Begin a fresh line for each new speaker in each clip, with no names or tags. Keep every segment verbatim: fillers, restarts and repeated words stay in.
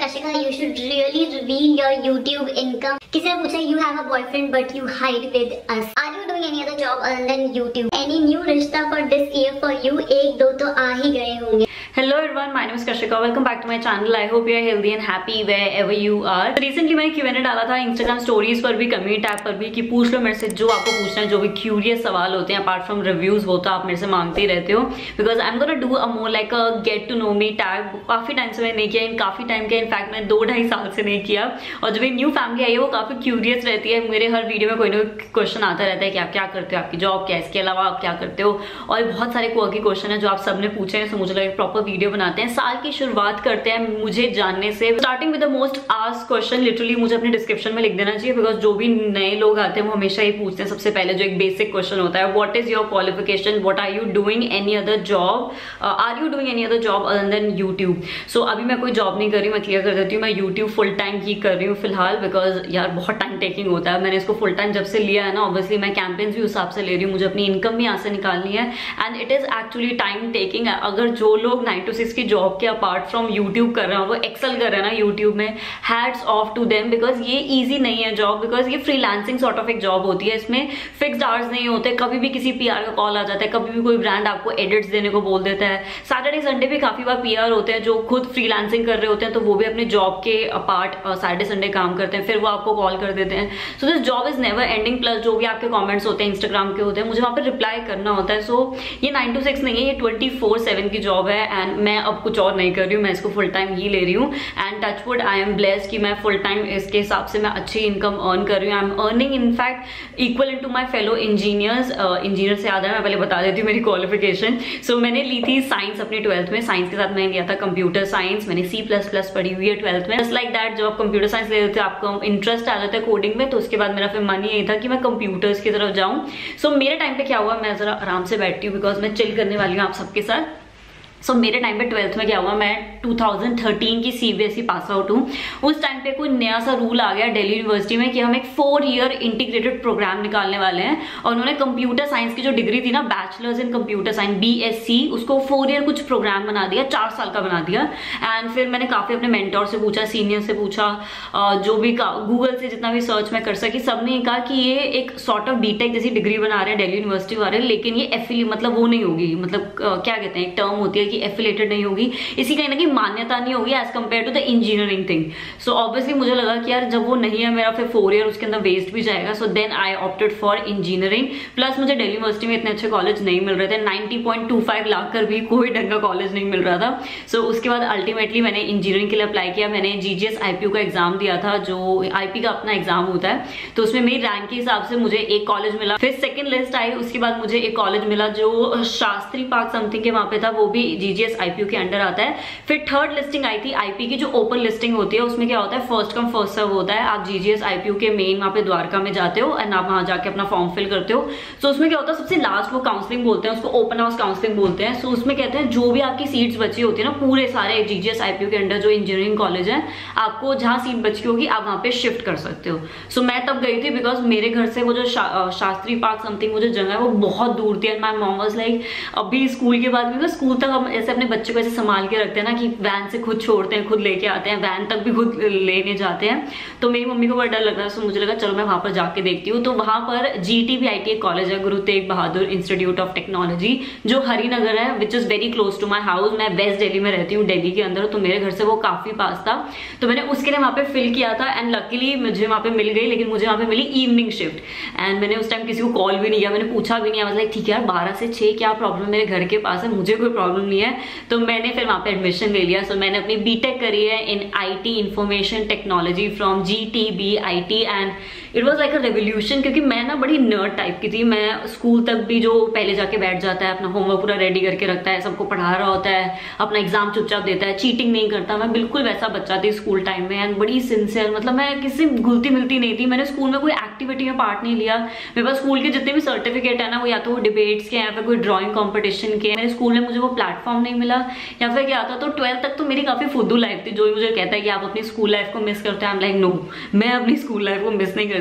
Kashika, you should really reveal your YouTube income. किसी ने पूछा you have a boyfriend but you hide with us. Are you doing any other job other than YouTube? Any new रिश्ता for this year for you? एक दो तो आ ही गए होंगे.
Hello everyone, my name is Kashika. Welcome back to my channel. I hope you are healthy and happy wherever you are. So recently मैंने Q and A डाला था Instagram stories पर भी, community tab पर भी, कि पूछ लो मेरे से जो आपको पूछना है, जो भी curious सवाल होते हैं apart from reviews, वो तो आप मेरे से मांगते ही रहते हो. Because I'm gonna do a more like a get to know me tag. काफी टाइम से मैंने नहीं किया, इन काफी टाइम किया, इनफैक्ट मैंने दो ढाई साल से नहीं किया. और जो भी न्यू फैमिली आई है वो काफी क्यूरियस रहती है. मेरे हर वीडियो में कोई ना कोई क्वेश्चन आता रहता है कि आप क्या करते हो, आपकी जॉब क्या है, इसके अलावा आप क्या करते हो. और बहुत सारे क्वर्की क्वेश्चन है जो आप सबने पूछे हैं, तो मुझे लगा प्रॉपर वीडियो बनाते हैं. साल की शुरुआत करते हैं मुझे जानने से. Starting with the most asked question, literally मुझे अपने डिस्क्रिप्शन में लिख देना चाहिए, बिकॉज जो भी नए लोग आते हैं वो हमेशा ही पूछते हैं सबसे पहले जो एक बेसिक क्वेश्चन होता है, what is your qualification, what are you doing any other job, are you doing any other job other than YouTube. So अभी मैं कोई जॉब नहीं कर रही, मैं क्लियर कर देती हूँ, मैं यूट्यूब फुल टाइम ही कर रही हूँ फिलहाल, बिकॉज यार बहुत टाइम टेकिंग होता है. मैंने इसको फुल टाइम जब से लिया है ना, ऑब्वियसली मैं कैंपेन्स भी उस हिसाब से ले रही हूँ, मुझे अपनी इनकम भी यहाँ से निकालनी है, and it is actually time taking. अगर जो लोग नाइन टू सिक्स की जॉब के अपार्ट फ्रॉम यूट्यूब कर रहे हैं, वो एक्सेल कर रहे हैं ना यूट्यूब में, hats off to them, because ये ईजी नहीं है जॉब, बिकॉज ये फ्रीलांसिंग सॉर्ट ऑफ एक जॉब होती है. इसमें फिक्स्ड आवर्स नहीं होते, कभी भी किसी पीआर का कॉल आ जाता है, कभी भी कोई ब्रांड आपको एडिट्स देने को बोल देता है. सैटरडे संडे भी काफी बार पीआर होते हैं जो खुद फ्रीलांसिंग कर रहे होते हैं, तो वो भी अपने जॉब के अपार्ट सैटरडे संडे काम करते हैं, फिर वो आपको कॉल कर देते हैं. So this job is never ending. Plus जो भी आपके कॉमेंट्स होते हैं इंस्टाग्राम के होते हैं, मुझे वहाँ पर रिप्लाई करना होता है. सो so, ये नाइन टू सिक्स नहीं है, ये ट्वेंटी फोर सेवन की जॉब है, एंड मैं अब कुछ और नहीं कर रही हूँ, मैं इसको फुल टाइम ही ले रही हूँ. And touchwood I am blessed कि मैं फुल टाइम इसके हिसाब से मैं अच्छी इनकम अर्न कर रही हूँ. I am earning in fact equal in to my fellow engineers. Engineer से याद है, मैं पहले बता देती हूँ मेरी क्वालिफिकेशन. सो so, मैंने ली थी साइंस अपनी ट्वेल्थ में. साइंस के साथ मैंने लिया था कंप्यूटर साइंस. मैंने सी प्लस प्लस पढ़ी हुई है ट्वेल्थ में. जस्ट लाइक दैट, जब आप कंप्यूटर साइंस ले लेते हो, आपको इंटरेस्ट आ जाता है कोडिंग में, तो उसके बाद मेरा फिर मन यही था कि मैं कंप्यूटर्स की तरफ जाऊँ. सो so, मेरे टाइम पे क्या हुआ, मैं जरा आराम से बैठती हूँ बिकॉज मैं चिल करने वाली हूँ आप सबके साथ. सो so, मेरे टाइम पे ट्वेल्थ में क्या हुआ, मैं टू थाउजेंड थर्टीन की सीबीएसई पास आउट हूँ. उस टाइम पे कोई नया सा रूल आ गया दिल्ली यूनिवर्सिटी में कि हम एक फोर ईयर इंटीग्रेटेड प्रोग्राम निकालने वाले हैं, और उन्होंने कंप्यूटर साइंस की जो डिग्री थी ना, bachelors in computer science BSc, उसको फोर ईयर कुछ प्रोग्राम बना दिया, चार साल का बना दिया. एंड फिर मैंने काफी अपने मेंटोर से पूछा, सीनियर से पूछा, जो भी गूगल से जितना भी सर्च मैं कर सकी, सबने ये कहा कि ये एक सॉर्ट ऑफ बीटेक जैसी डिग्री बना रहे हैं दिल्ली यूनिवर्सिटी वाले, लेकिन ये एफिली मतलब वो नहीं होगी, मतलब क्या कहते हैं, एक टर्म होती है कि एफिलेटेड नहीं होगी, इसी कहीं ना कहीं मान्यता नहीं होगी as compare to the engineering thing. So obviously मुझे लगा कि यार जब वो नहीं है, मेरा फिर फोर ईयर उसके अंदर वेस्ट भी जाएगा. So then I opted for engineering. Plus मुझे दिल्ली यूनिवर्सिटी में इतने अच्छे कॉलेज नहीं मिल रहे थे, ninety point two five lakh कर भी कोई ढंग का कॉलेज नहीं मिल रहा था. सो so, उसके बाद अल्टीमेटली मैंने इंजीनियरिंग के लिए अप्लाई किया. मैंने जीजीएस आईपीयू का एग्जाम दिया था, जो आईपी का अपना एग्जाम होता है, तो उसमें मेरी रैंक के हिसाब से मुझे एक कॉलेज मिला. फिर सेकंड लिस्ट आई, उसके बाद मुझे एक कॉलेज मिला जो शास्त्री पार्क समथिंग के वहां पे था, वो भी जीजीएस आईपीयू के अंडर आता है. फिर थर्ड लिस्टिंग आई थी आईपी की, जो ओपन लिस्टिंग होती है. उसमें क्या होता है, फर्स्ट कम फर्स्ट सर्व होता है. आप जीजीएस आईपीयू के मेन वहां पे द्वारका में जाते हो एंड आप वहां जाके अपना फॉर्म फिल करते हो. सो so, उसमें क्या होता है, सबसे लास्ट वो काउंसलिंग बोलते हैं, उसको ओपन हाउस काउंसलिंग बोलते हैं. सो so, उसमें कहते हैं जो भी आपकी सीट्स बची होती है ना, पूरे सारे जीजीएस आईपीयू के अंडर जो इंजीनियरिंग कॉलेज है, आपको जहां सीट बची होगी आप वहां पे शिफ्ट कर सकते हो. सो so, मैं तब गई थी, बिकॉज मेरे घर से वो जो शा, शास्त्री पार्क समथिंग वो जो जगह है वो बहुत दूर थी. And my mom was like, अभी स्कूल के बाद भी स्कूल तक हम ऐसे अपने बच्चे को ऐसे संभाल के रखते हैं ना, कि वैन से खुद छोड़ते हैं, खुद लेके आते हैं, वैन तक भी खुद लेने जाते हैं. तो मेरी मम्मी को बड़ा डर लग रहा है. सो मुझे लगा चलो मैं वहां पर जाके देखती हूँ. तो वहां पर जीटीबीआईटी एक कॉलेज है, Guru Tegh Bahadur institute of technology, जो हरिनगर है, which is very close to my house. मैं वेस्ट दिल्ली में रहती हूँ, दिल्ली के अंदर, तो मेरे घर से वो काफी पास था. तो मैंने उसके लिए वहां पे फिल किया था, एंड लकीली मुझे वहां पे मिल गई. लेकिन मुझे वहां पे मिली इवनिंग शिफ्ट, एंड मैंने उस टाइम किसी को कॉल भी नहीं किया, मैंने पूछा भी नहीं. आई वाज लाइक ठीक है यार, बारह से छह क्या प्रॉब्लम, मेरे घर के पास है, मुझे कोई प्रॉब्लम नहीं है. तो मैंने फिर वहां पे एडमिशन ले लिया. सो so, मैंने अपनी बीटेक करी है in IT information technology from GTBIT, and it was like a revolution, क्योंकि मैं ना बड़ी नर्ड टाइप की थी. मैं स्कूल तक भी जो पहले जाके बैठ जाता है, अपना होमवर्क पूरा रेडी करके रखता है, सबको पढ़ा रहा होता है, अपना एग्जाम चुपचाप देता है, चीटिंग नहीं करता, मैं बिल्कुल वैसा बच्चा थी स्कूल टाइम में. एंड बड़ी सिंसियर, मतलब मैं किसी घुलती मिलती नहीं थी. मैंने स्कूल में कोई एक्टिविटी में पार्ट नहीं लिया. मेरे पास स्कूल के जितने भी सर्टिफिकेट है ना, वो या तो डिबेट्स के या फिर कोई ड्राइंग कॉम्पिटिशन के. मेरे स्कूल में मुझे वो प्लेटफॉर्म नहीं मिला, या फिर क्या था. तो ट्वेल्थ तक तो मेरी काफी फुद्दू लाइफ थी. जो मुझे कहता है कि आप अपनी स्कूल लाइफ को मिस करते हैं, आई एम लाइक नो, मैं अपनी स्कूल लाइफ को मिस नहीं करती.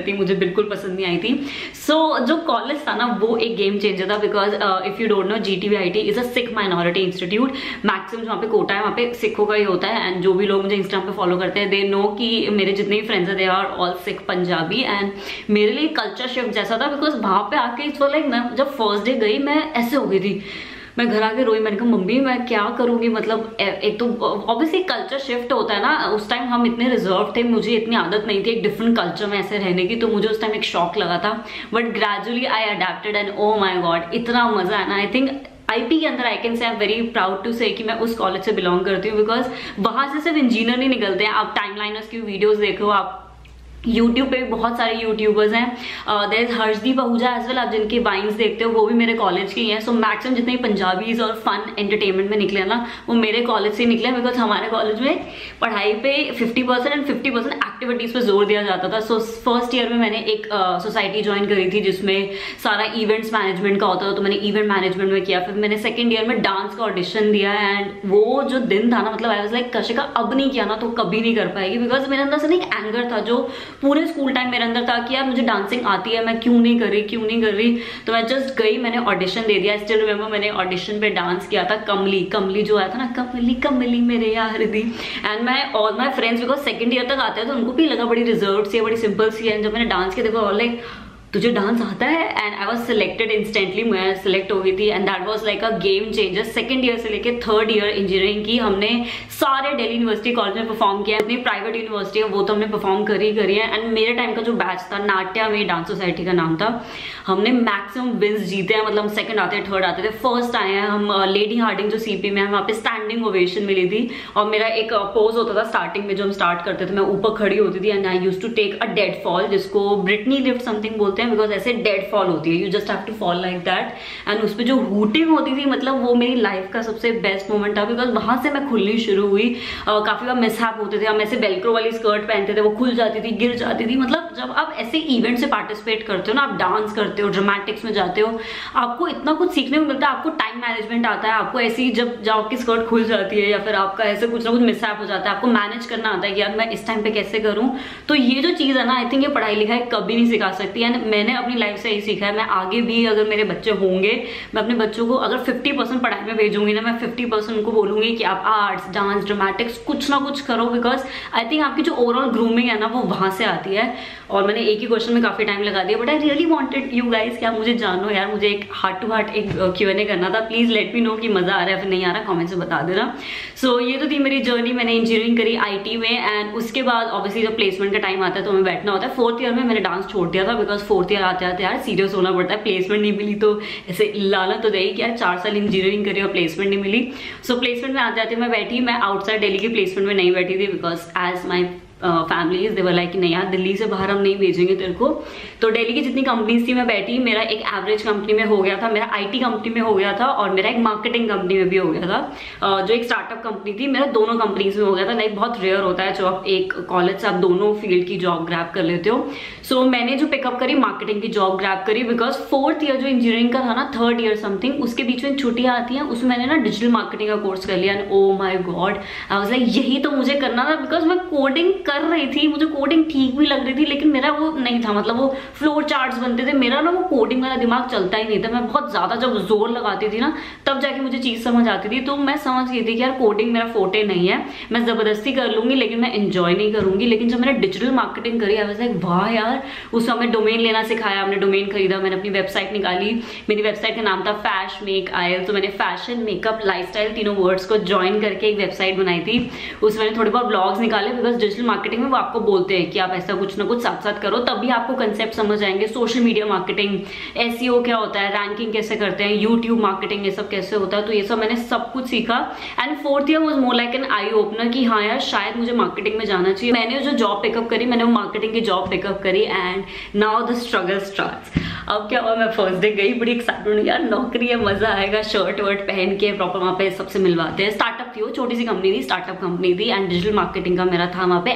थी, मुझे बिल्कुल पसंद नहीं आई थी। सो so, जो कॉलेज था ना वो एक गेम चेंजर था, because if you don't know G T V I T is a Sikh minority institute. Maximum वहाँ पे कोटा है, वहाँ पे सिखों का ही होता है। एंड जो भी लोग मुझे इंस्टाग्राम पे फॉलो करते हैं दे नो कि मेरे जितने भी फ्रेंड्स है they are all Sikh Punjabi. And मेरे लिए कल्चर शिफ्ट जैसा था, बिकॉज वहाँ पे आके इट्स लाइक मैं जब फर्स्ट डे गई मैं ऐसे हो गई थी, मैं घर आके रोई। मैंने कहा मम्मी मैं क्या करूंगी, मतलब एक तो ऑब्वियसली कल्चर शिफ्ट होता है ना। उस टाइम हम इतने रिजर्व थे, मुझे इतनी आदत नहीं थी एक डिफरेंट कल्चर में ऐसे रहने की, तो मुझे उस टाइम एक शॉक लगा था। But gradually I adapted and oh my god इतना मजा है ना। आई थिंक आईपी के अंदर I can say I am very proud to say कि मैं उस कॉलेज से बिलोंग करती हूँ, बिकॉज वहां से सिर्फ इंजीनियर नहीं निकलते हैं। आप टाइमलाइनर्स की वीडियोस देखो, आप यूट्यूब पे भी बहुत सारे यूट्यूबर्स हैं। There is Harshdeep Ahuja as well, आप जिनके वाइन्स देखते हो वो भी मेरे कॉलेज के ही हैं। सो मैक्सिमम जितने पंजाबीज और फन एंटरटेनमेंट में निकले ना वो मेरे कॉलेज से निकले, बिकॉज हमारे कॉलेज में पढ़ाई पे fifty percent and fifty percent activities पे जोर दिया जाता था। सो फर्स्ट ईयर में मैंने एक सोसाइटी uh, ज्वाइन करी थी जिसमें सारा इवेंट्स मैनेजमेंट का होता था, तो मैंने इवेंट मैनेजमेंट में किया। फिर मैंने सेकेंड ईयर में डांस का ऑडिशन दिया। एंड वो जो दिन था ना, मतलब आई वाज लाइक कशिका अब नहीं किया ना तो कभी नहीं कर पाएगी, बिकॉज मेरे अंदर से ना एक एंगर था जो पूरे स्कूल टाइम मेरे अंदर था कि यार मुझे डांसिंग आती है, मैं क्यों नहीं कर रही क्यों नहीं कर रही। तो मैं जस्ट गई, मैंने ऑडिशन दे दिया। स्टिल रिमेंबर मैंने ऑडिशन पे डांस किया था कमली कमली जो आया था ना, कमली कमली मेरे यार दी। एंड मैं all my friends because second year तक आते हैं तो उनको भी लगा बड़ी रिजर्व सी है, बड़ी सिंपल सी है। जब मैंने डांस किया देखो ऑल लाइक तुझे डांस आता है, and I was selected instantly, मैं सिलेक्ट हो गई थी। And that was like a game changer. Second year से लेके थर्ड ईयर इंजीनियरिंग की हमने सारे दिल्ली यूनिवर्सिटी कॉलेज में परफॉर्म किया। अपनी प्राइवेट यूनिवर्सिटी है वो तो हमने परफॉर्म करी करी है। एंड मेरे टाइम का जो बैच था नाट्या में डांस सोसाइटी का नाम था, हमने मैक्सिमम विन्स जीते हैं, मतलब सेकंड आते थर्ड आते थे, फर्स्ट आए हैं हम। लेडी हार्डिंग जो सीपी में है वहाँ पे स्टैंडिंग ओवेशन मिली थी। और मेरा एक पोज होता था स्टार्टिंग में, जो हम स्टार्ट करते थे मैं ऊपर खड़ी होती थी and I used to take a dead fall, जिसको ब्रिटनी लिफ्ट समथिंग बोलते हैं, बिकॉज ऐसे डेड फॉल होती है, you just have to fall like that. And उस पर जो हूटिंग होती थी, मतलब वो मेरी लाइफ का सबसे बेस्ट मोमेंट था, बिकॉज वहां से मैं खुलनी शुरू हुई। uh, काफी बार मिसहैप होते थे, हम ऐसे बेल्क्रो वाली स्कर्ट पहनते थे, वो खुल जाती थी, गिर जाती थी। मतलब जब आप ऐसे इवेंट से पार्टिसिपेट करते हो ना, आप डांस करते हो, ड्रामेटिक्स में जाते हो, आपको इतना कुछ सीखने को मिलता है। आपको टाइम मैनेजमेंट आता है, आपको ऐसी जब जब आपकी स्कर्ट खुल जाती है या फिर आपका ऐसे कुछ ना कुछ मिसहैप हो जाता है, आपको मैनेज करना आता है कि यार मैं इस टाइम पे कैसे करूं। तो ये जो चीज है ना, आई थिंक ये पढ़ाई लिखाई कभी नहीं सिखा सकती। एंड मैंने अपनी लाइफ से यही सीखा है, मैं आगे भी अगर मेरे बच्चे होंगे, मैं अपने बच्चों को अगर फिफ्टी परसेंट पढ़ाई में भेजूंगी ना, मैं फिफ्टी परसेंट उनको बोलूंगी कि आप आर्ट्स डांस ड्रामेटिक्स कुछ ना कुछ करो, बिकॉज आई थिंक आपकी जो ओवरऑल ग्रूमिंग है ना वो वहां से आती है। और मैंने एक ही क्वेश्चन में काफी टाइम लगा दिया, but I really wanted you guys कि आप मुझे जानो यार, मुझे एक हार्ट टू हार्ट एक क्यू एन ए करना था। प्लीज लेट मी नो कि मजा आ रहा है फिर नहीं आ रहा, कमेंट से बता देना। सो so, ये तो थी मेरी जर्नी। मैंने इंजीनियरिंग करी आईटी में, एंड उसके बाद ऑब्वियसली जब प्लेसमेंट का टाइम आता है तो हमें बैठना होता है। फोर्थ ईयर में मैंने डांस छोड़ दिया था, बिकॉज फोर्थ ईयर आते आते यार सीरियस होना पड़ता है। प्लेसमेंट नहीं मिली तो ऐसे लालच तो देगी कि यार चार साल इंजीनियरिंग करी और प्लेसमेंट नहीं मिली। सो so, प्लेसमेंट में आते आते मैं बैठी, मैं आउटसाइड दिल्ली की प्लेसमेंट में नहीं बैठी थी, because as my families they were like कि नहीं यार दिल्ली से बाहर हम नहीं भेजेंगे तेरे को। तो दिल्ली की जितनी कंपनीज थी मैं बैठी, मेरा एक एवरेज कंपनी में हो गया था, मेरा आईटी कंपनी में हो गया था, और मेरा एक मार्केटिंग कंपनी में भी हो गया था। uh, जो एक स्टार्टअप कंपनी थी, मेरा दोनों कंपनीज में हो गया था। लाइक बहुत रेयर होता है जो आप एक कॉलेज से आप दोनों फील्ड की जॉब ग्रैब कर लेते हो। सो so, मैंने जो पिकअप करी मार्केटिंग की जॉब ग्रैब करी, बिकॉज फोर्थ ईयर जो इंजीनियरिंग का था ना, थर्ड ईयर समथिंग, उसके बीच में छुट्टियां आती हैं, उसमें मैंने ना डिजिटल मार्केटिंग का कोर्स कर लिया। And oh my god, I was like यही तो मुझे करना था, बिकॉज मैं कोडिंग कर रही थी, मुझे कोडिंग ठीक भी लग रही थी, लेकिन मेरा वो नहीं था, मतलब वो फ्लोर चार्ट्स बनते थे, मेरा ना वो कोडिंग वाला दिमाग चलता ही नहीं था। मैं बहुत ज्यादा जब जोर लगाती थी ना तब जाके मुझे चीज समझ आती थी। तो मैं समझ गई थी कि यार कोडिंग मेरा फोटे नहीं है, मैं जबरदस्ती कर लूंगी लेकिन मैं एंजॉय नहीं करूंगी। लेकिन जब मैंने डिजिटल मार्केटिंग करी, आई वाज लाइक वाह यार, उस समय डोमेन लेना सिखाया, हमने डोमेन खरीदा, मैंने अपनी वेबसाइट निकाली। मेरी वेबसाइट का नाम था फैश मेक आयल, तो मैंने फैशन मेकअप लाइफस्टाइल तीनों वर्ड्स को ज्वाइन करके एक वेबसाइट बनाई थी। उसमें मैंने थोड़े बहुत ब्लॉग्स निकाले, बिकॉज डिजिटल मार्केटिंग में वो आपको बोलते हैं कि आप ऐसा कुछ ना कुछ साथ साथ करो, तभी आपको कंसेप्ट समझ आएंगे। सोशल मीडिया मार्केटिंग, एसईओ क्या होता है, रैंकिंग कैसे करते हैं, यूट्यूब मार्केटिंग, ये सब कैसे होता है। तो ये सब मैंने सब कुछ सीखा। And fourth year was more like an eye opener कि हाँ यार शायद मुझे मार्केटिंग में जाना चाहिए। मैंने जो जॉब पिकअप करी, मैंने वो मार्केटिंग की जॉब पिकअप करी, and now the struggle starts. अब क्या हुआ, मैं फर्स्ट डे गई, बड़ी एक्साइटेड हूँ यार, नौकरी है, मजा आएगा, शर्ट वर्ट पहन के प्रॉपर वहाँ पे सबसे मिलवाते हैं। स्टार्टअप थी वो, छोटी सी कंपनी थी, स्टार्टअप कंपनी थी, एंड डिजिटल मार्केटिंग का मेरा था वहाँ पे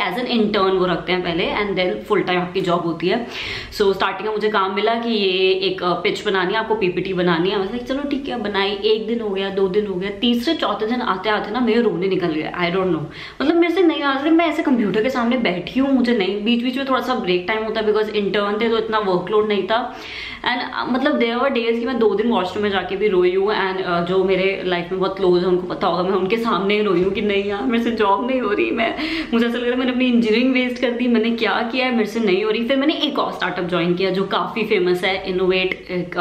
एज एन इंटर्न वो रखते हैं पहले, एंड देन फुल टाइम आपकी जॉब होती है। सो so, स्टार्टिंग में मुझे काम मिला कि ये एक पिच बनानी है, आपको पीपीटी बनानी है। मैं चलो ठीक है, बनाई। एक दिन हो गया, दो दिन हो गया, तीसरे चौथे दिन आते आते ना मेरे रोने निकल गया। आई डोंट नो, मतलब मेरे से नहीं आ रहा। मैं ऐसे कंप्यूटर के सामने बैठी हूँ, मुझे नहीं, बीच बीच में थोड़ा सा ब्रेक टाइम होता है बिकॉज इंटर्न थे तो इतना वर्कलोड नहीं था। एंड uh, मतलब देयर वर डेज कि मैं दो दिन वॉशरूम में जाके भी रोई हूँ। एंड uh, जो मेरे लाइफ में बहुत क्लोज है उनको पता होगा, मैं उनके सामने ही रोई हूँ कि नहीं यार मेरे से जॉब नहीं हो रही। मैं मुझे ऐसा लग रहा है मैंने अपनी इंजीनियरिंग वेस्ट कर दी, मैंने क्या किया है, मेरे से नहीं हो रही। फिर मैंने एक और स्टार्टअप ज्वाइन किया जो काफ़ी फेमस है, इनोवेट, एक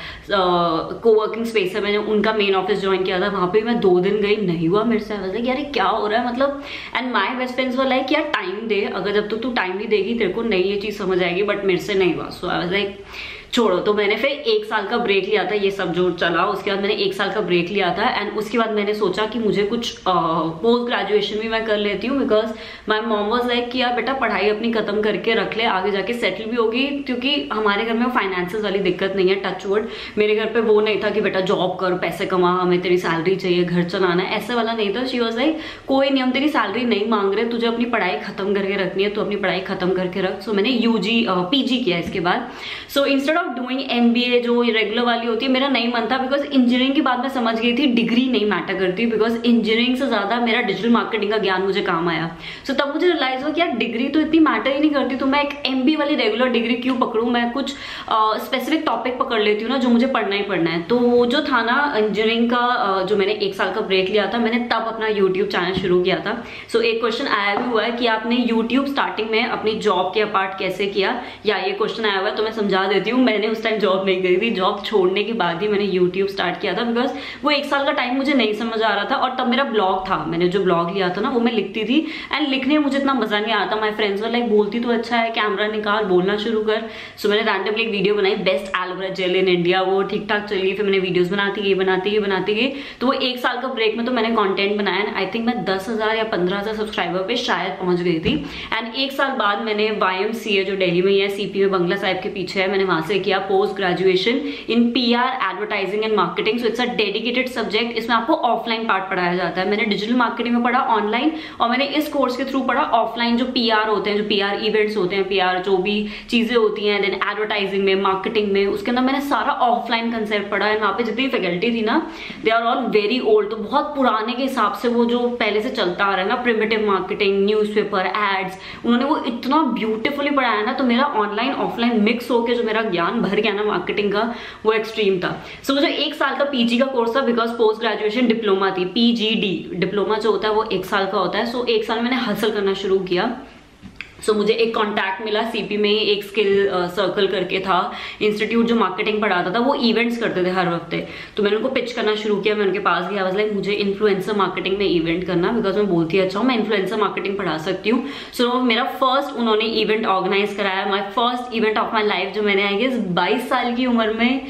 को वर्किंग स्पेस है। मैंने उनका मेन ऑफिस ज्वाइन किया था, वहाँ पे मैं दो दिन गई, नहीं हुआ मेरे से। लाइक यार क्या हो रहा है मतलब। And my best friends were like यार टाइम दे, अगर जब तक तू टाइम नहीं देगी तेरे को नहीं ये चीज़ समझ आएगी, बट मेरे से नहीं हुआ। सो आई वाज लाइक छोड़ो। तो मैंने फिर एक साल का ब्रेक लिया था, ये सब जो चला उसके बाद मैंने एक साल का ब्रेक लिया था। एंड उसके बाद मैंने सोचा कि मुझे कुछ पोस्ट ग्रेजुएशन भी मैं कर लेती हूँ, because my mom was like कि यार बेटा पढ़ाई अपनी खत्म करके रख ले, आगे जाके सेटल भी होगी। क्योंकि हमारे घर में फाइनेंसेस वाली दिक्कत नहीं है, टच वुड। मेरे घर पे वो नहीं था कि बेटा जॉब कर, पैसे कमा, हमें तेरी सैलरी चाहिए, घर चलाना है, ऐसे वाला नहीं था। शी वाज लाइक कोई नहीं, हम तेरी सैलरी नहीं मांग रहे, तुझे अपनी पढ़ाई खत्म करके रखनी है, तो अपनी पढ़ाई खत्म करके रख। सो so, मैंने यूजी पीजी किया इसके बाद। So instead of doing MBA जो रेगुलर वाली होती है, मेरा नहीं मन था बिकॉज इंजीनियरिंग की बात मैं समझ गई थी, डिग्री नहीं मैटर करती। बिकॉज इंजीनियरिंग से ज्यादा मेरा डिजिटल मार्केटिंग का ज्ञान मुझे काम आया। सो so, तब मुझे रियलाइज हुआ कि यार डिग्री तो इतनी मैटर ही नहीं करती, तो मैं एक एमबीए वाली रेगुलर डिग्री क्यों पकड़ूं, मैं कुछ स्पेसिफिक टॉपिक पकड़ लेती हूँ ना जो मुझे पढ़ना ही पढ़ना है। तो वो जो था ना इंजीनियरिंग का, uh, जो मैंने एक साल का ब्रेक लिया था, मैंने तब अपना यूट्यूब चैनल शुरू किया था। सो so, एक क्वेश्चन आया भी हुआ है कि आपने यूट्यूब स्टार्टिंग में अपनी जॉब के अपार्ट कैसे किया, या ये क्वेश्चन आया हुआ है तो मैं समझा देती हूँ। मैंने उस टाइम जॉब नहीं करी थी, जॉब छोड़ने के बाद ही मैंने यूट्यूब स्टार्ट किया था। बिकॉज वो एक साल का टाइम मुझे नहीं समझ आ रहा था, और तब मेरा ब्लॉग था, मैंने जो ब्लॉग लिया था ना वो मैं लिखती थी। एंड लिखने में मुझे इतना मजा नहीं आता। माई फ्रेंड्स वर लाइक बोलती तो अच्छा है, कैमरा निकाल, बोलना शुरू कर। सो so, मैंने रैंडमली एक वीडियो बनाई, best aloe vera gel in India, वो ठीक ठाक चली। फिर मैंने वीडियोस बनाती गई बनाती गई बनाती गई तो वो एक साल का ब्रेक में तो मैंने कॉन्टेंट बनाया। आई थिंक मैं दस हजार या पंद्रह हजार सब्सक्राइबर पे शायद पहुंच गई थी। एंड एक साल बाद मैंने वाई एम सी ए जो दिल्ली में है, सीपी में बंगला साहिब के पीछे है, मैंने वहां से किया post graduation in PR, advertising and marketing. So it's a dedicated subject. इसमें आपको ऑफलाइन पार्ट पढ़ाया जाता है। मैंने डिजिटल मार्केटिंग में पढ़ा ऑनलाइन, और मैंने इस कोर्स के थ्रू पढ़ा ऑफलाइन, जो पीआर होते हैं, जो पीआर इवेंट्स होते हैं, पीआर जो भी चीजें होती हैं, देन एडवर्टाइजिंग में, मार्केटिंग में, उसके अंदर मैंने सारा ऑफलाइन कंसेप्ट पढ़ा है। वहाँ पे जितनी फैकल्टी थी ना, they are all very old, तो बहुत पुराने के हिसाब से वो जो पहले से चलता आ रहा है ना, प्रिमिटिव मार्केटिंग, न्यूज़पेपर, एड्स, उन्होंने वो इतना ब्यूटीफुली पढ़ाया ना। तो मेरा ऑनलाइन ऑफलाइन मिक्स होकर जो मेरा ज्ञान भर गया ना मार्केटिंग का, वो एक्सट्रीम था। सो so, जो एक साल का पीजी का कोर्स था, बिकॉज पोस्ट ग्रेजुएशन डिप्लोमा थी, पीजीडी डिप्लोमा जो होता है वो एक साल का होता है। सो so, एक साल मैंने हासिल करना शुरू किया। सो so, मुझे एक कॉन्टैक्ट मिला, सीपी में एक स्किल सर्कल uh, करके था इंस्टीट्यूट जो मार्केटिंग पढ़ाता था, वो इवेंट्स करते थे हर हफ्ते। तो मैंने उनको पिच करना शुरू किया, मैं उनके पास गया, वाज लाइक मुझे इन्फ्लुएंसर मार्केटिंग में इवेंट करना, बिकॉज मैं बोलती अच्छा हूँ, मैं इन्फ्लुएंसर मार्केटिंग पढ़ा सकती हूँ। सो so, मेरा फर्स्ट उन्होंने इवेंट ऑर्गेनाइज कराया, my first event of my life, जो मैंने आई गेस बाईस साल की उम्र में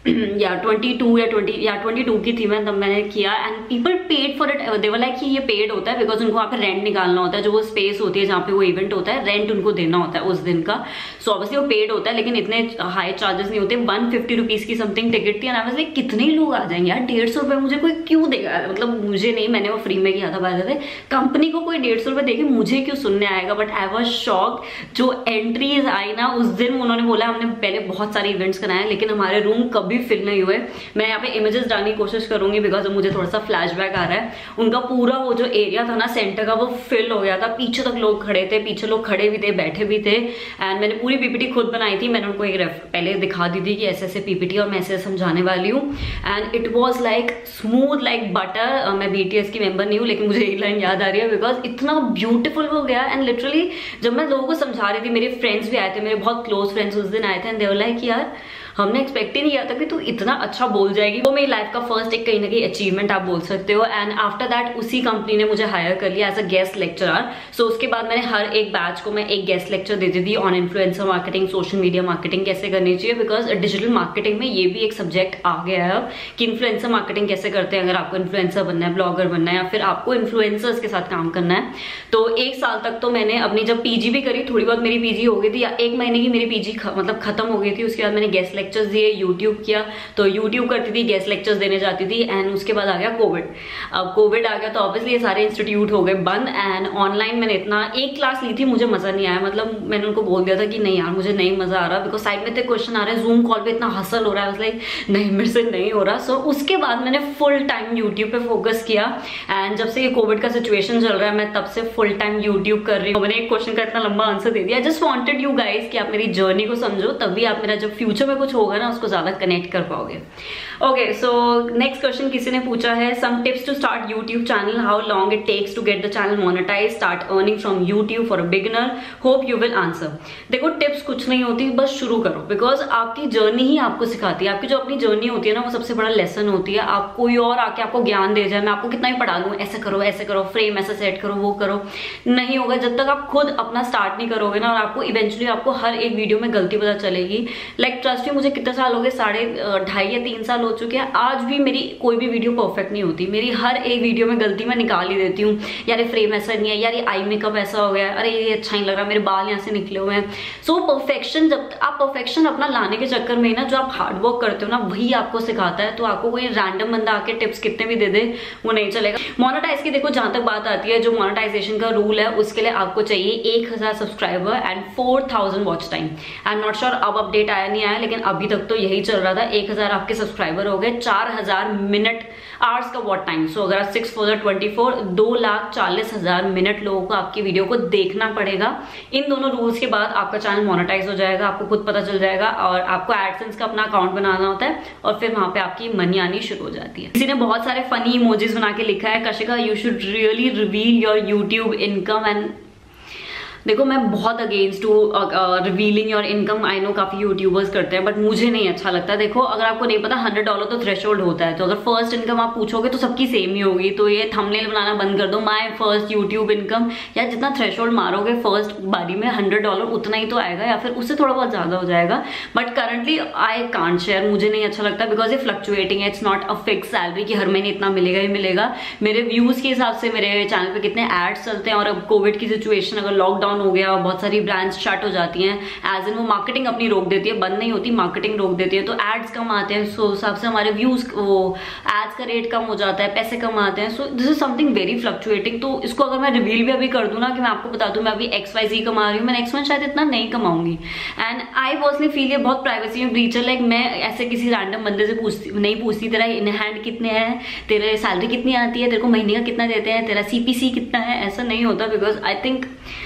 या बाईस या बीस या बाईस की थी मैं, तब मैंने किया। And people paid for it, they were like कि ये पेड होता है, बिकॉज उनको वहाँ पे रेंट निकालना होता है, जो वो स्पेस होती है जहाँ पे वो इवेंट होता है, रेंट उनको देना होता है उस दिन का। सो so, ऑब्वियसली वो पेड होता है, लेकिन इतने हाई चार्जेस नहीं होते। वन फिफ्टी रुपीज की समथिंग टिकट थी। एंड आई वाज लाइक कितने लोग आ जाएंगे यार, डेढ़ सौ रुपये मुझे कोई क्यों देगा, मतलब मुझे नहीं, मैंने वो फ्री में किया था बाय द वे, कंपनी को कोई डेढ़ सौ रुपये देके मुझे क्यों सुनने आएगा। बट आई वॉज शॉक, जो एंट्रीज आई ना उस दिन, उन्होंने बोला हमने पहले बहुत सारे इवेंट्स कराए लेकिन हमारे रूम कभी फिल नहीं हुए। मैं यहाँ पे इमेजेस डालने की कोशिश करूंगी बिकॉज मुझे थोड़ा सा फ्लैशबैक आ रहा है। उनका पूरा वो जो एरिया था ना सेंटर का, वो फिल हो गया था, पीछे तक लोग खड़े थे, पीछे लोग खड़े भी थे, बैठे भी थे। एंड मैंने पूरी पीपीटी खुद बनाई थी, मैंने उनको एक पहले दिखा दी थी कि ऐसे ऐसे पीपीटी और मैं ऐसे समझाने वाली हूँ। And it was like smooth like butter. मैं बीटीएस की मेंबर नहीं हूँ, लेकिन मुझे एक लाइन याद आ रही है बिकॉज इतना ब्यूटीफुल हो गया। एंड लिटरली जब मैं लोगों को समझा रही थी, मेरे फ्रेंड्स भी आए थे, मेरे बहुत क्लोज फ्रेंड्स उस दिन आए थे, एंड दे वर लाइक यार हमने एक्सपेक्ट ही नहीं किया था कि तू इतना अच्छा बोल जाएगी। वो मेरी लाइफ का फर्स्ट एक कहीं ना कहीं अचीवमेंट आप बोल सकते हो। एंड आफ्टर दैट उसी कंपनी ने मुझे हायर कर लिया as a guest lecturer. So उसके बाद मैंने हर एक बैच को मैं एक गेस्ट लेक्चर देती थी on influencer marketing, social media marketing कैसे करनी चाहिए, बिकॉज डिजिटल मार्केटिंग में ये भी एक सब्जेक्ट आ गया है कि इन्फ्लुएंसर मार्केटिंग कैसे करते हैं। अगर आपको इन्फ्लुएंसर बनना है, ब्लॉगर बनना है, या फिर आपको इन्फ्लुएंसर्स के साथ काम करना है। तो एक साल तक तो मैंने अपनी जब पीजी भी करी, थोड़ी बहुत मेरी पीजी हो गई थी, या एक महीने की मेरी पीजी मतलब खत्म हो गई थी। उसके बाद मैंने गेस्ट लेक्चर्स दिए, यूट्यूब किया, तो यूट्यूब करती थी, गेस्ट लेक्चर्स देने जाती थी, एंड उसके बाद आ गया कोविड। अब कोविड आ गया तो ऑब्वियसली ये सारे इंस्टीट्यूट हो गए बंद, एंड ऑनलाइन मैंने इतना एक क्लास ली थी, मुझे मजा नहीं आया। मतलब मैंने उनको बोल दिया था कि नहीं यार मुझे नहीं मजा आ रहा, बिकॉज साइड में थे क्वेश्चन आ रहे हैं, जूम कॉल पे इतना हसल हो रहा है, लाइक नहीं मेरे से नहीं हो रहा। सो so, उसके बाद मैंने फुल टाइम यूट्यूब पे फोकस किया, एंड जब से ये कोविड का सिचुएशन चल रहा है मैं तब से फुल टाइम यूट्यूब कर रही हूँ। मैंने एक क्वेश्चन का इतना लंबा आंसर दे दिया। जस्ट वांटेड यू गाइस कि आप मेरी जर्नी को समझो, तभी आप मेरा जब फ्यूचर में कुछ होगा ना उसको ज्यादा कनेक्ट कर पाओगे। ओके, सो नेक्स्ट क्वेश्चन किसी ने पूछा है, some tips to start YouTube channel, how long it takes to get the channel monetise, start earning from YouTube for a beginner, hope you will answer. देखो tips कुछ नहीं होती, बस शुरू करो, बिकॉज आपकी जर्नी ही आपको सिखाती है। आपकी जो अपनी जर्नी होती है ना वो सबसे बड़ा लेसन होती है। आप कोई और आके आपको ज्ञान दे जाए, मैं आपको कितना ही पढ़ा दूं, ऐसे करो ऐसे करो, फ्रेम ऐसे सेट करो, वो करो, नहीं होगा जब तक आप खुद अपना स्टार्ट नहीं करोगे ना। और आपको इवेंचुअली आपको हर एक वीडियो में गलती पता चलेगी। लाइक ट्रस्ट मी, मुझे कितने साल हो गए, साढ़े ढाई या तीन साल हो चुके हैं, आज भी मेरी कोई भी वीडियो परफेक्ट नहीं होती। मेरी हर एक वीडियो में गलती मैं निकाल ही देती हूँ। यार ये फ्रेम ऐसा नहीं है, यार ये आई मेकअप ऐसा हो गया, अरे ये अच्छा नहीं लग रहा, मेरे बाल यहाँ से निकले हुए हैं। सो परफेक्शन, जब आप परफेक्शन अपना लाने के चक्कर में ना जो आप हार्डवर्क करते हो ना वही आपको सिखाता है। तो आपको कोई रैंडम बंदा आके टिप्स कितने भी दे दे वो नहीं चलेगा। मोनेटाइज की देखो जहां तक बात आती है, जो मोनेटाइजेशन का रूल है उसके लिए आपको चाहिए एक हजार subscriber and four thousand watch time. I am not sure अब अपडेट आया नहीं आया, लेकिन अभी तक तो यही चल रहा था। एक हजार आपके सब्सक्राइबर हो गए, चार हजार मिनट आवर्स का वॉच टाइम। सो अगर आप सिक्स फोर ट्वेंटी फोर दो लाख चालीस हजार मिनट लोगों को आपकी वीडियो को देखना पड़ेगा। इन दोनों रूल्स के बाद आपका चैनल मोनेटाइज हो जाएगा, आपको खुद पता चल जाएगा। और आपको एडसेंस का अपना अकाउंट बनाना होता है और फिर वहां पे आपकी मनी आनी शुरू हो जाती है। किसी ने बहुत सारे फनी इमोजीज बना के लिखा है, Kashika you should really reveal your YouTube income and देखो मैं बहुत अगेंस्ट हूँ revealing your income. I know काफी यूट्यूबर्स करते हैं बट मुझे नहीं अच्छा लगता। देखो अगर आपको नहीं पता हंड्रेड डॉलर तो थ्रेशोल्ड होता है, तो अगर फर्स्ट इनकम आप पूछोगे तो सबकी सेम ही होगी। तो ये थंबनेल बनाना बंद कर दो, माय फर्स्ट यूट्यूब इनकम, या जितना थ्रेशोल्ड मारोगे फर्स्ट बारी में हंड्रेड डॉलर उतना ही तो आएगा, या फिर उससे थोड़ा बहुत ज्यादा हो जाएगा। But currently I can't share, मुझे नहीं अच्छा लगता बिकॉज ये फ्लक्चुएटिंग है। It's not a fix salary कि हर महीने इतना मिलेगा ही मिलेगा। मेरे व्यूज के हिसाब से मेरे चैनल पे कितने एड्स चलते हैं, और अब कोविड की सिचुएशन अगर लॉकडाउन हो गया और बहुत सारी ब्रांड्स शट हो जाती हैं, एज इन वो मार्केटिंग अपनी रोक देती है, बंद नहीं होती, मार्केटिंग रोक देती है, तो एड्स कम आते हैं। सो हिसाब से हमारे व्यूज, वो एड्स का रेट कम हो जाता है, पैसे कम आते हैं। So this is something very fluctuating. तो इसको अगर मैं रिवील भी अभी कर दूं ना कि मैं आपको बता दूं मैं अभी एक्स वाई जी कमा रही हूँ, मैं नेक्स्ट मंथ शायद इतना नहीं कमाऊंगी। एंड आई पर्सनली फील ये बहुत प्राइवेसी में ब्रीच है। लाइक मैं ऐसे किसी रैंडम बंदे से पूछती नहीं पूछती तेरा इन हैंड कितने हैं, तेरे सैलरी कितनी आती है, तेरे को महीने का कितना देते हैं, तेरा सीपीसी कितना है, ऐसा नहीं होता। Because I think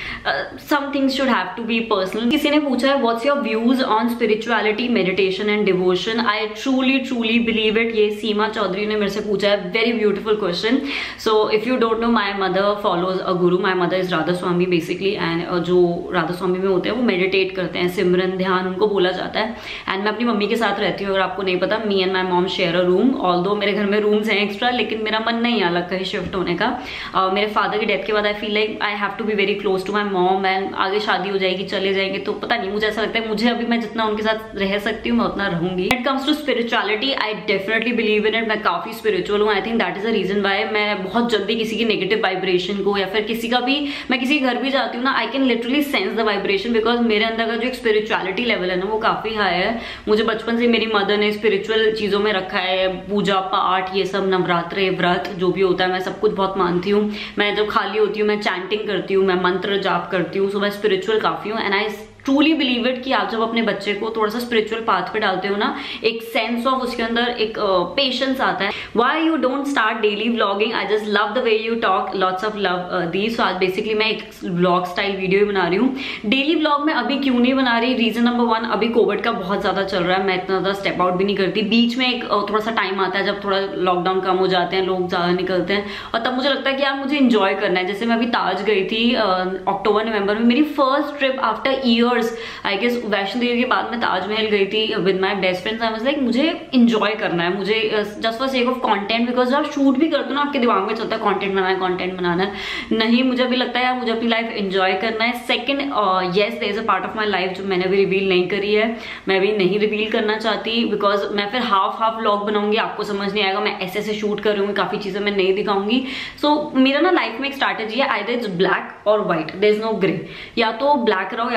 some things should have to be personal. किसी ने पूछा है what's your views on spirituality, meditation and devotion? I truly truly believe it. ये सीमा चौधरी ने मेरे से पूछा है, very beautiful question. So if you don't know, my mother follows a guru. My mother is Radha Swami basically, and uh, जो राधा स्वामी में होते हैं वो मेडिटेट करते हैं, सिमरन ध्यान उनको बोला जाता है। एंड मैं अपनी मम्मी के साथ रहती हूँ, अगर आपको नहीं पता। Me and my mom share a room, although मेरे घर में रूम्स हैं एक्स्ट्रा, लेकिन मेरा मन नहीं अलग कहीं शिफ्ट होने का। uh, मेरे फादर की डेथ के बाद I feel like I have to be very close to my mom. And आगे शादी हो जाएगी, चले जाएंगे, तो पता नहीं, मुझे ऐसा लगता है मुझे अभी मैं जितना उनके साथ रह सकती हूँ मैं उतना रहूंगी। It comes to spirituality, I definitely believe in it. मैं काफी स्पिरिचुअल हूँ। I think that is a reason why मैं बहुत जल्दी किसी की नेगेटिव वाइब्रेशन को, या फिर किसी का भी, मैं किसी घर भी जाती हूँ ना, I can literally sense the vibration, because मेरे अंदर का जो एक स्पिरिचुअलिटी लेवल है ना वो काफी हाई है। मुझे बचपन से मेरी मदर ने स्पिरिचुअल चीजों में रखा है, पूजा पाठ, ये सब, नवरात्रे, व्रत जो भी होता है, मैं सब कुछ बहुत मानती हूँ। मैं जब खाली होती हूँ मैं चैंटिंग करती हूँ, मैं मंत्र जाप करती हूँ। सो मैं स्पिरिचुअल काफी हूँ। And I truly believe it कि आप जब अपने बच्चे को थोड़ा सा स्पिरिचुअल पाथ पे डालते हो ना, एक सेंस ऑफ उसके अंदर एक पेशेंस uh, आता है। Why you don't start daily vlogging? I just love the way you talk, lots of love दी। सो आज बेसिकली मैं एक व्लॉग स्टाइल वीडियो ही बना रही हूँ। डेली व्लॉग में अभी क्यों नहीं बना रही? रीजन नंबर वन, अभी कोविड का बहुत ज्यादा चल रहा है, मैं इतना ज्यादा स्टेप आउट भी नहीं करती। बीच में एक uh, थोड़ा सा टाइम आता है जब थोड़ा लॉकडाउन कम हो जाते हैं, लोग ज्यादा निकलते हैं, और तब मुझे लगता है कि यार मुझे इंजॉय करना है। जैसे मैं अभी ताज गई थी अक्टूबर uh, नवंबर में, मेरी first trip after years. I guess Vaishno Devi के बाद मैं ताजमहल गई थी with my best friends. I was like मुझे इंजॉय करना है, मुझे just for sake of content, because आप शूट भी करते हो ना आपके दिमाग में चलता है कंटेंट बनाना है, कंटेंट बनाना है। नहीं, मुझे अभी लगता है यार मुझे अपनी लाइफ एंजॉय करना है। Second, yes there is a part of my life जो मैंने अभी रिवील नहीं करी है, मैं भी नहीं रिवील करना चाहती, बिकॉज मैं फिर हाफ हाफ व्लॉग बनाऊंगी, आपको समझ नहीं आएगा, मैं ऐसे ऐसे शूट करूंगी, काफी चीजें मैं नहीं दिखाऊंगी। सो so, मेरा ना लाइफ में एक स्ट्रैटेजी है, आइदर इट्स ब्लैक और white, there is no grey. या तो ब्लैक रहो या फिर व्हाइट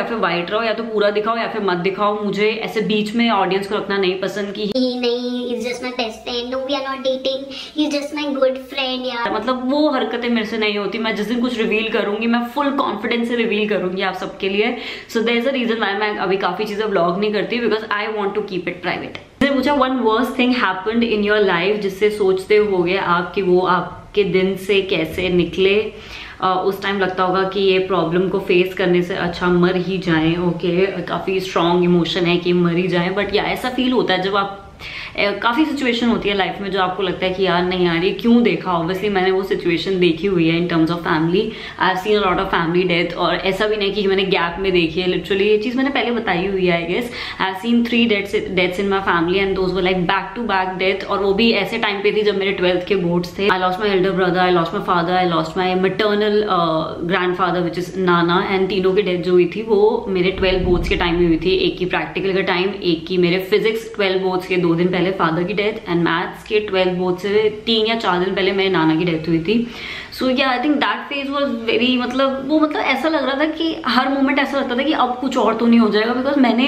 बैठ रहो, या तो पूरा दिखाओ या फिर मत दिखाओ। मुझे ऐसे बीच में ऑडियंस को रखना नहीं पसंद कि
ही नहीं, he is just my best friend, no we are not dating, he is just my good friend. यार
मतलब वो हरकतें मेरे से नहीं होती। मैं जिस दिन कुछ रिवील करूंगी मैं फुल कॉन्फिडेंस से रिवील करूंगी आप सबके लिए। So there is a reason why मैं अभी काफी चीजें व्लॉग नहीं करती, because I want to keep it private. मुझे one worst thing happened in your life जिससे सोचते होगे आप कि वो आपके दिन से कैसे निकले। Uh, उस टाइम लगता होगा कि ये प्रॉब्लम को फेस करने से अच्छा मर ही जाएं। Okay okay? काफ़ी स्ट्रॉन्ग इमोशन है कि मर ही जाएं, बट या ऐसा फील होता है जब आप काफ़ी सिचुएशन होती है लाइफ में जो आपको लगता है कि यार नहीं यार ये क्यों देखा। ऑब्वियसली मैंने वो सिचुएशन देखी हुई है in terms of family. I have seen a lot of family death, और ऐसा भी नहीं कि मैंने गैप में देखी है। लिटरली ये चीज़ मैंने पहले बताई हुई है I guess. I have seen three deaths deaths in my family and those were like back to back death, और वो भी ऐसे टाइम पे थी जब मेरे ट्वेल्थ के बोर्ड्स थे। I lost my elder brother, I lost my father, I lost my maternal grandfather which is नाना, एंड तीनों की डेथ जो हुई थी वो मेरे ट्वेल्व बोर्ड्स के टाइम में हुई थी। एक की प्रैक्टिकल के टाइम, एक की मेरे फिजिक्स ट्वेल्व बोर्ड्स के दो दिन पहले फादर की डेथ, एंड मैथ्स के ट्वेल्थ बोर्ड से तीन या चार दिन पहले मेरे नाना की डेथ हुई थी। So yeah I think that phase was very, मतलब वो मतलब ऐसा लग रहा था कि हर मोमेंट ऐसा लगता था कि अब कुछ और तो नहीं हो जाएगा। बिकॉज मैंने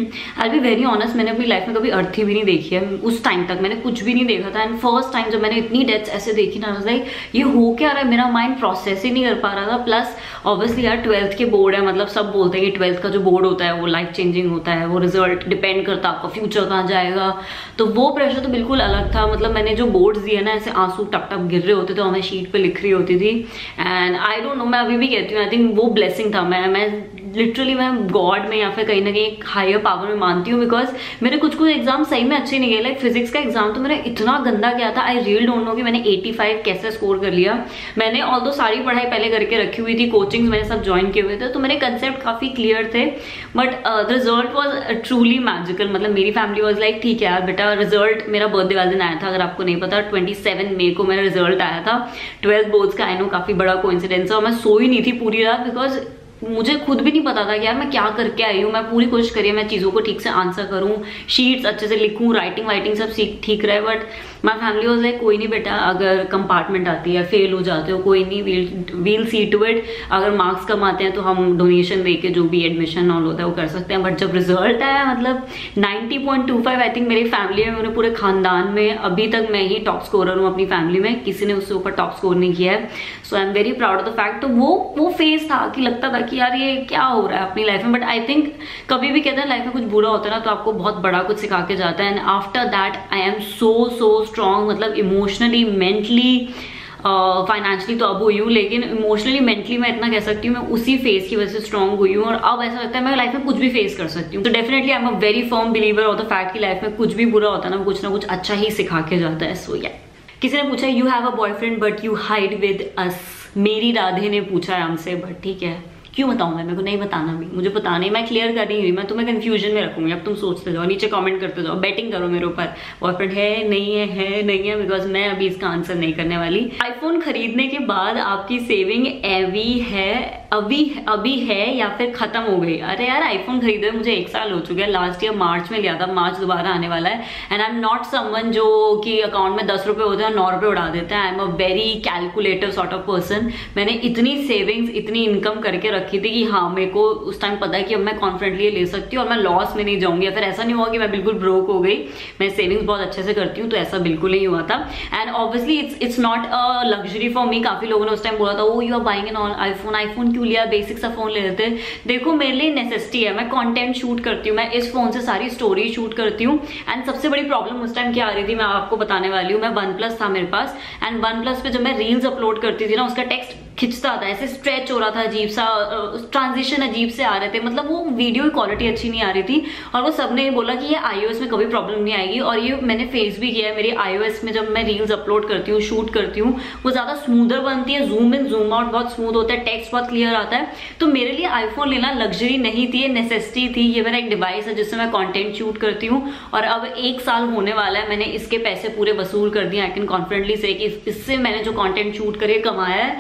आई बी वेरी ऑनेस्ट, मैंने अपनी लाइफ में कभी अर्थी भी नहीं देखी है। उस टाइम तक मैंने कुछ भी नहीं देखा था, एंड फर्स्ट टाइम जब मैंने इतनी डेथ्स ऐसे देखी ना, लाइक ये हो क्या रहा है, मेरा माइंड प्रोसेस ही नहीं कर पा रहा था। प्लस ऑब्वियसली यार ट्वेल्थ के बोर्ड है, मतलब सब बोलते हैं कि ट्वेल्थ का जो बोर्ड होता है वो लाइफ चेंजिंग होता है, वो रिजल्ट डिपेंड करता है आपका फ्यूचर कहाँ जाएगा। तो वो प्रेशर तो बिल्कुल अलग था। मतलब मैंने जो बोर्ड्स दिए ना, ऐसे आंसू टप टप गिर रहे होते थे और मैं शीट पे लिख रही होती थी। एंड आई डोंट नो, मैं अभी भी कहती हूँ आई थिंक वो ब्लेसिंग था। मैं मैं लिटरली मैं गॉड में या फिर कहीं ना कहीं एक हायर पावर में मानती हूँ, बिकॉज मेरे कुछ कुछ एग्जाम सही में अच्छे नहीं गए। लाइक फिजिक्स का एग्जाम तो मेरा इतना गंदा गया था, आई रियल डोंट नो कि मैंने पचासी कैसे स्कोर कर लिया। मैंने ऑल दो सारी पढ़ाई पहले करके रखी हुई थी, कोचिंग्स मैंने सब ज्वाइन किए हुए थे, तो मेरे कंसेप्ट काफी क्लियर थे, but the result was truly magical. मतलब मेरी फैमिली वॉज लाइक ठीक है यार बेटा, रिजल्ट मेरा बर्थडे वाले दिन आया था, अगर आपको नहीं पता ट्वेंटी सेवन मई को मेरा रिजल्ट आया था ट्वेल्थ बोर्ड्स का। आई नो काफी बड़ा कोइंसिडेंस है, और मैं सोई नहीं थी पूरी रात, बिकॉज मुझे खुद भी नहीं पता था कि यार मैं क्या करके आई हूँ। मैं पूरी कोशिश करी, मैं चीज़ों को ठीक से आंसर करूँ, शीट्स अच्छे से लिखूँ, राइटिंग वाइटिंग सब ठीक रहे, but my family was like कोई नहीं बेटा, अगर कंपार्टमेंट आती है, फेल हो जाते हो, कोई नहीं, we'll we'll see to it. अगर मार्क्स कम आते हैं तो हम डोनेशन दे के जो भी एडमिशन ऑल होता है वो कर सकते हैं। बट जब रिजल्ट आया, मतलब ninety point two five I think मेरी फैमिली में, मेरे पूरे खानदान में अभी तक मैं ही टॉप स्कोरर हूँ अपनी फैमिली में, किसी ने उससे ऊपर टॉप स्कोर नहीं किया है। So I am very proud of the fact. तो वो वो फेज था कि लगता था कि यार ये क्या हो रहा है अपनी लाइफ में। बट आई थिंक कभी भी कहते हैं लाइफ में कुछ बुरा होता है ना तो आपको बहुत बड़ा कुछ सिखा के जाता है। And after that I am so so strong, मतलब इमोशनली, मेंटली, फाइनेंशियली तो अब हुई हूँ, लेकिन इमोशनली, मेंटली मैं इतना कह सकती हूँ मैं उसी फेस की वजह से स्ट्रॉन्ग हुई हूँ, और अब ऐसा लगता है मैं लाइफ में कुछ भी फेस कर सकती हूँ। तो definitely I am a very firm believer of the fact कि लाइफ में कुछ भी बुरा होता है ना, वो कुछ ना कुछ अच्छा ही सिखा के जाता है। सो या किसी ने पूछा you have a boyfriend but you hide with us, मेरी राधे ने पूछा है हमसे, बट ठीक है क्यों बताऊँ मैं, मेरे को नहीं बताना भी, मुझे पता नहीं, मैं क्लियर कर रही हुई, मैं तुम्हें कंफ्यूजन में रखूंगी। अब तुम सोचते जाओ, नीचे कमेंट करते जाओ, बैटिंग करो मेरे ऊपर, बॉयफ्रेंड है नहीं है, है नहीं है, बिकॉज मैं अभी इसका आंसर नहीं करने वाली। आईफोन खरीदने के बाद आपकी सेविंग अभी है अभी अभी है या फिर खत्म हो गई? अरे यार आईफोन खरीदे मुझे एक साल हो चुका है, लास्ट ईयर मार्च में लिया था, मार्च दोबारा आने वाला है। And I am not someone जो कि अकाउंट में दस रुपए होते हैं और नौ रुपए उड़ा देते हैं। I am a very calculative sort of person. मैंने इतनी सेविंग्स, इतनी इनकम करके रखी थी कि हाँ मेरे को उस टाइम पता है कि अब मैं कॉन्फिडेंटली ले सकती हूँ और मैं लॉस में नहीं जाऊंगी, या फिर ऐसा नहीं हुआ कि मैं बिल्कुल ब्रोक हो गई। मैं सेविंग्स बहुत अच्छे से करती हूँ, तो ऐसा बिल्कुल नहीं हुआ था। And obviously it's it's not a luxury for me. काफी लोगों ने उस टाइम बोला था oh you are buying an iPhone, iPhone क्यों लिया, बेसिक सा फोन ले लेते। देखो मेरे लिए नेसेसिटी है, मैं कंटेंट शूट करती हूँ, मैं इस फोन से सारी स्टोरी शूट करती हूँ। एंड सबसे बड़ी प्रॉब्लम उस टाइम क्या आ रही थी मैं आपको बताने वाली हूँ। मैं वन प्लस था मेरे पास, एंड वन प्लस पे जब मैं रील्स अपलोड करती थी ना, उसका टेक्स्ट खिंचता था, ऐसे स्ट्रेच हो रहा था, अजीब सा ट्रांजिशन अजीब से आ रहे थे, मतलब वो वीडियो की क्वालिटी अच्छी नहीं आ रही थी। और वो सबने बोला कि ये आईओएस में कभी प्रॉब्लम नहीं आएगी, और ये मैंने फेस भी किया है। मेरी आईओएस में जब मैं रील्स अपलोड करती हूँ, शूट करती हूँ, वो ज्यादा स्मूदर बनती है, जूम इन जूम आउट बहुत स्मूथ होता है, टेक्स्ट बहुत क्लियर आता है। तो मेरे लिए आईफोन लेना लग्जरी नहीं थी, ये नेसेसिटी थी। ये मेरा एक डिवाइस है जिससे मैं कंटेंट शूट करती हूँ, और अब एक साल होने वाला है, मैंने इसके पैसे पूरे वसूल कर दिए। आई कैन कॉन्फिडेंटली से कि इससे मैंने जो कंटेंट शूट करके कमाया है वो कहीं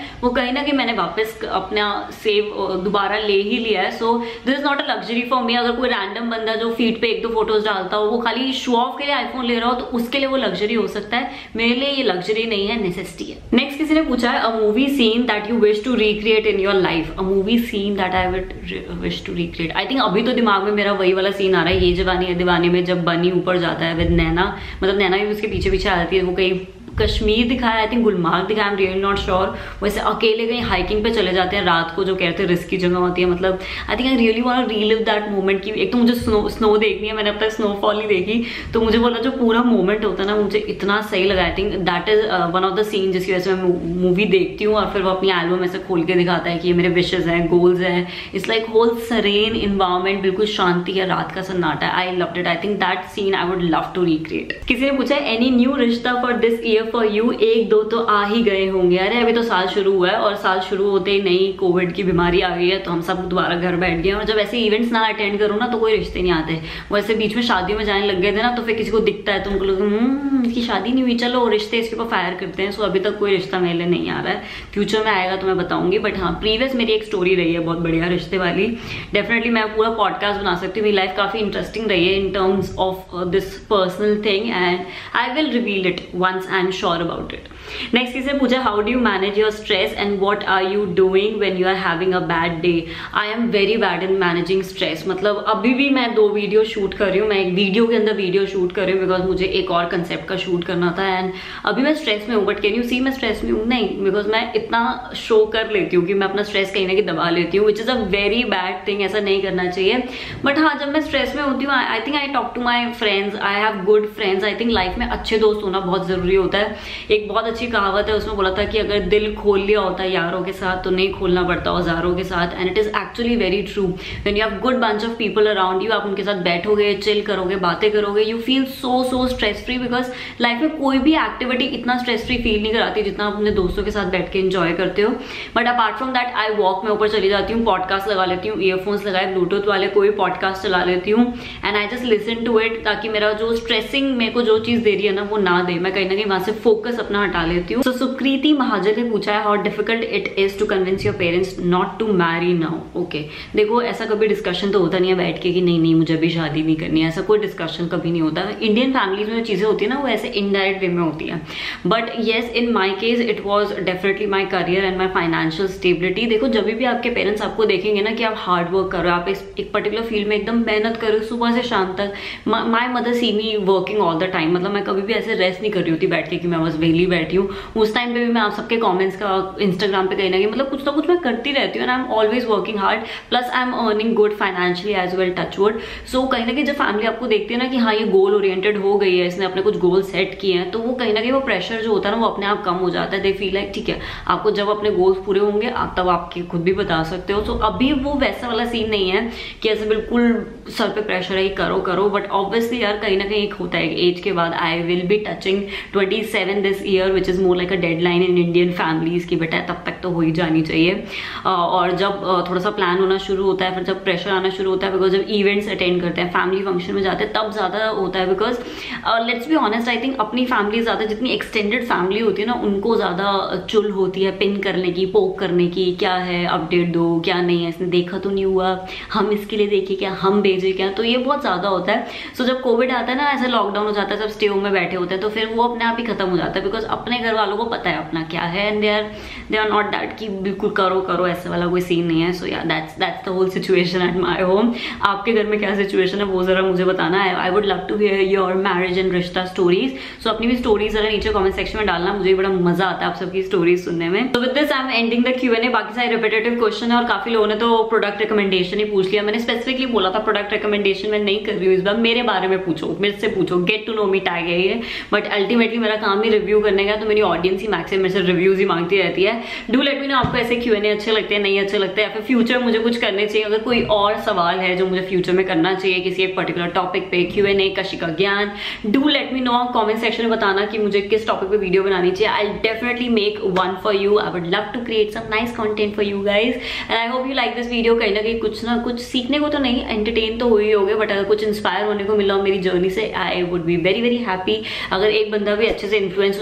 कहीं ना कहीं मैंने वापस अपना सेव दोबारा ले ही लिया है। So this is not a luxury for me. अगर कोई रैंडम बंदा जो फीड पे एक दो फोटोज डालता हो, वो खाली शो ऑफ के लिए आईफोन ले रहा हो, तो उसके लिए वो लग्जरी हो सकता है। मेरे लिए ये लग्जरी नहीं है, नेसेसिटी है। नेक्स्ट किसी ने पूछा है, a movie scene that you wish to recreate in your life. A movie scene that I would wish to recreate. I think अभी तो दिमाग में मेरा वही वाला सीन आ रहा है, ये जवानी है दीवानी में जब बनी ऊपर जाता है विद नैना, मतलब नैना भी उसके पीछे पीछे आ जाती है। वो कहीं कश्मीर दिखाया, आई थिंक गुलमार्ग दिखाया, I am really not sure. वैसे अकेले कहीं हाइकिंग पे चले जाते हैं रात को, जो कहते हैं रिस्की जगह होती है। मतलब I think I really want to relive that moment की। एक तो मुझे स्नो स्नो देखनी है, मैंने अब तक स्नोफॉल नहीं देखी, तो मुझे बोला जो पूरा मोमेंट होता है ना, मुझे इतना सही लगा। I think that is one of the scene जिसकी वजह से मैं मूवी देखती हूँ। और फिर वो अपनी एल्बम ऐसे खोल के दिखाता है कि ये मेरे विशेज हैं, गोल्स हैं। It's like whole serene environment, बिल्कुल शांति है, रात का सन्नाटा। I loved it. I think that scene I would love to recreate. किसी ने पूछा any new rishta for this year for you. एक दो तो आ ही गए होंगे। अरे अभी तो साल शुरू हुआ है और साल शुरू होते ही नई कोविड की बीमारी आ गई है, तो हम सब दोबारा घर बैठ गए। और जब ऐसे इवेंट्स ना अटेंड करो ना, तो कोई रिश्ते नहीं आते। वैसे बीच में शादियों में जाने लग गए थे ना, तो फिर किसी को दिखता है तो उनको लोग हम्म इसकी शादी नहीं हुई, चलो रिश्ते इसके ऊपर फायर करते हैं। सो अभी तक कोई रिश्ता मेरे लिए नहीं आ रहा है, फ्यूचर में आएगा तो मैं बताऊंगी। बट हाँ, प्रीवियस मेरी एक स्टोरी रही है बहुत बढ़िया रिश्ते वाली। डेफिनेटली मैं पूरा पॉडकास्ट बना सकती हूँ। मेरी लाइफ काफी इंटरेस्टिंग रही है in terms of this personal thing, and I will reveal it once I am sure about it. Next किसी ने पूछा, how do you manage your stress and what are you doing when you are having a bad day. I am very bad in managing stress. मतलब अभी भी मैं दो video shoot कर रही हूँ, मैं एक वीडियो के अंदर वीडियो शूट कर रही हूँ बिकॉज मुझे एक और कंसेप्ट का शूट करना था। एंड अभी मैं स्ट्रेस में हूँ, बट कैन यू सी मैं स्ट्रेस में हूँ? नहीं, बिकॉज मैं इतना शो कर लेती हूँ कि मैं अपना स्ट्रेस कहीं ना कहीं दबा लेती हूँ, which is a very bad thing. ऐसा नहीं करना चाहिए। बट हाँ, जब मैं स्ट्रेस में होती हूँ, I think I talk to my friends, I have good friends. I think life में अच्छे दोस्त होना बहुत जरूरी होता है। एक बहुत अच्छी कहावत है, उसमें बोला था कि अगर दिल खोल लिया होता है यारों के साथ तो नहीं खोलना पड़ता औजारों के साथ। And it is actually very true. When you have good bunch of people around you, आप उनके साथ बैठोगे, चिल करोगे, बातें करोगे, you feel so so stress free. Because life में कोई भी एक्टिविटी इतना स्ट्रेस फ्री फील नहीं कराती जितना आप अपने दोस्तों के साथ बैठ के एंजॉय करते हो। But apart from that, I walk में ऊपर चली जाती हूँ, पॉडकास्ट लगा लेती हूँ, ईयरफोन्स लगाए ब्लूटूथ वाले कोई पॉडकास्ट चला लेती हूँ, and I just listen to it, ताकि मेरा जो स्ट्रेसिंग मेरे को जो चीज दे रही है ना, वो ना दे। मैं कहीं ना कहीं वहां से फोकस अपना हटा लेती हूँ। सो सुकृति महाजन ने पूछा है, how difficult it is to convince your parents not to marry now. Okay, देखो ऐसा कभी डिस्कशन तो होता नहीं है बैठ के कि नहीं नहीं मुझे भी शादी नहीं करनी है। ऐसा कोई डिस्कशन कभी नहीं होता। इंडियन फैमिलीज में जो चीजें होती है ना, वो ऐसे इनडायरेक्ट वे में होती है। But yes, in my case it was definitely my career and my financial stability. देखो, जब भी आपके पेरेंट्स आपको देखेंगे ना कि आप हार्ड वर्क करो, आप इस एक पर्टिकुलर फील्ड में एकदम मेहनत करो सुबह से शाम तक। My mother see me working all the time. मतलब मैं कभी भी ऐसे रेस्ट नहीं कर रही होती बैठ के कि मैं बस वेली बैठी हूँ। उस टाइम पे भी मैं आप सबके कमेंट्स का इंस्टाग्राम पे कहीं ना कहीं मतलब कुछ ना कुछ मैं करती रहती हूँ, and I am always working hard, plus I am earning good financially as well, touch wood. So कहीं ना कहीं जब फैमिली आपको देखती है ना कि हाँ ये गोल ओरिएंटेड हो गई है, इसने अपने कुछ गोल सेट किए हैं, तो वो कहीं ना कहीं वो प्रेशर जो होता है ना, वो अपने आप कम हो जाता है। दे फील लाइक ठीक है, आपको जब अपने गोल्स पूरे होंगे आप तब आपके खुद भी बता सकते हो। सो so, अभी वो वैसा वाला सीन नहीं है कि ऐसे बिल्कुल सर पे प्रेशर है करो करो। बट ऑब्वियसली यार कहीं ना कहीं एक होता है एज के बाद, I will be touching twenty seven this year, which is more like a deadline in Indian families की बेटा तब तक तो हो ही जानी चाहिए। और जब थोड़ा सा प्लान होना शुरू होता है, फिर जब प्रेशर आना शुरू होता है, बिकॉज जब इवेंट्स अटेंड करते हैं, फैमिली फंक्शन में जाते हैं, तब ज्यादा होता है। Because let's be honest, I think अपनी फैमिली ज्यादा, जितनी एक्सटेंडेड फैमिली होती है ना, उनको ज्यादा चुल होती है पिन करने की, पोक करने की, क्या है अपडेट दो, क्या नहीं है, इसने देखा तो नहीं हुआ, हम इसके लिए देखे क्या, हम भेजे क्या, तो ये बहुत ज्यादा होता है। सो so, जब कोविड आता है ना, ऐसे लॉकडाउन हो जाता है, सब स्टे होम में बैठे होते हैं, तो फिर वो अपने आप ही खत्म हो जाता है। बिकॉज अपने घर वालों को पता है अपना क्या है, and they are they are not that कि बिल्कुल करो करो, ऐसे वाला कोई सीन नहीं है। सो या that's that's the whole situation at my home. आपके घर में क्या सिचुएशन है वो जरा मुझे बताना है। I would love to hear your marriage and rishta stories. So अपनी भी स्टोरीज जरा नीचे कमेंट सेक्शन में डालना, मुझे बड़ा मजा आता है आप सबकी स्टोरीज सुनने में। तो with this I am ending the Q and A. बाकी सारे रिपीटेटिव क्वेश्चन है और काफी लोगों ने तो प्रोडक्ट रिकमेंडेशन ही पूछ लिया। मैंने स्पेसिफिकली बोला था प्रोडक्ट रिकमेंडेशन मैं नहीं कर रही हूँ इस बार, मेरे बारे में पूछो, मेरे से पूछो, get to know me tag है ये। बट अल्टीमेटली मेरा काम ही रिव्यू करने का, तो मेरी ऑडियंस ही मैक्सिमम मेरे से रिव्यूज ही मांगती रहती है। डू लेट मी नो आपको ऐसे क्यू एंड ए अच्छे लगते हैं, नहीं अच्छे लगते हैं, या फिर फ्यूचर मुझे कुछ करने चाहिए। अगर कोई और सवाल है जो मुझे फ्यूचर में करना चाहिए किसी एक पर्टिकुलर टॉपिक पे, क्यू एंड ए, कशिका ज्ञान, do let me know comment section में बताना कि मुझे किस टॉपिक पे वीडियो बनानी चाहिए। I definitely make one for you. I would love to create some nice content for you guys, and I hope you like this video. कहीं ना कहीं कुछ ना कुछ सीखने को तो नहीं, एंटरटेन तो हुई होगे, बट अगर कुछ इंस्पायर होने को मिला मेरी जर्नी से, I would be very very happy. अगर एक बंदा भी अच्छे से इन्फ्लुएंस हो जाता ना मेरे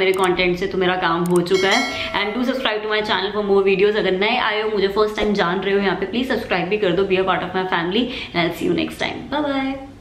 मेरे कंटेंट से तो मेरा काम हो चुका है। And do subscribe to my channel for more videos. अगर नए आए हो, मुझे फर्स्ट टाइम जान रहे हो यहाँ पे, प्लीज सब्सक्राइब भी कर दो, be a part of my family, and I will see you next time. Bye bye.